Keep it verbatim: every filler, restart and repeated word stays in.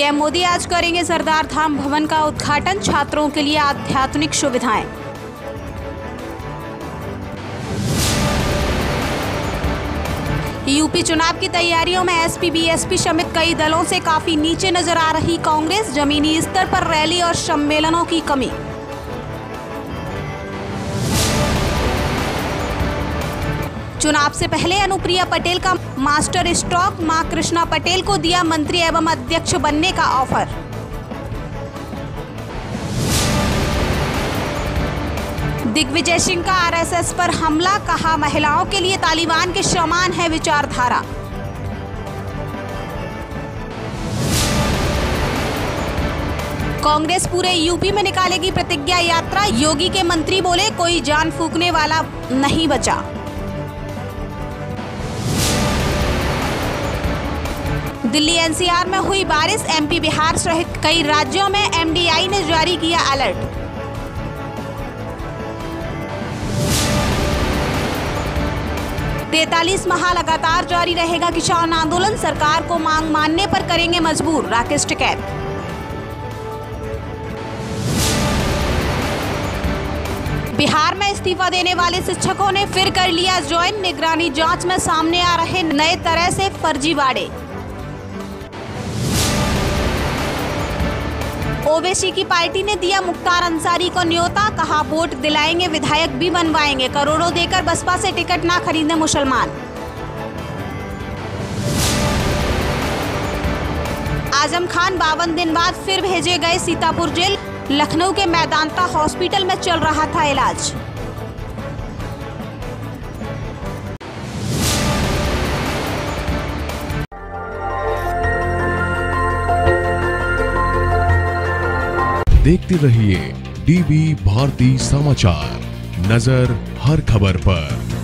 PM Modi आज करेंगे सरदार धाम भवन का उद्घाटन, छात्रों के लिए आध्यात्मिक सुविधाएं। यूपी चुनाव की तैयारियों में एसपी बीएसपी समेत कई दलों से काफी नीचे नजर आ रही कांग्रेस, जमीनी स्तर पर रैली और सम्मेलनों की कमी। चुनाव से पहले अनुप्रिया पटेल का मास्टर स्ट्रोक, मां कृष्णा पटेल को दिया मंत्री एवं अध्यक्ष बनने का ऑफर। दिग्विजय सिंह का आरएसएस पर हमला, कहा महिलाओं के लिए तालिबान के समान है विचारधारा। कांग्रेस पूरे यूपी में निकालेगी प्रतिज्ञा यात्रा, योगी के मंत्री बोले कोई जान फूंकने वाला नहीं बचा। दिल्ली एनसीआर में हुई बारिश, एमपी बिहार सहित कई राज्यों में एमडीआई ने जारी किया अलर्ट। तैंतालीस माह लगातार जारी रहेगा किसान आंदोलन, सरकार को मांग मानने पर करेंगे मजबूर, राकेश टिकैत। बिहार में इस्तीफा देने वाले शिक्षकों ने फिर कर लिया ज्वाइन, निगरानी जांच में सामने आ रहे नए तरह से फर्जीवाड़े। ओवैसी की पार्टी ने दिया मुख्तार अंसारी को न्योता, कहा वोट दिलाएंगे, विधायक भी बनवाएंगे, करोड़ों देकर बसपा से टिकट ना खरीदे मुसलमान। आजम खान बावन दिन बाद फिर भेजे गए सीतापुर जेल, लखनऊ के मेदांता हॉस्पिटल में चल रहा था इलाज। देखते रहिए डीवी भारती समाचार, नजर हर खबर पर।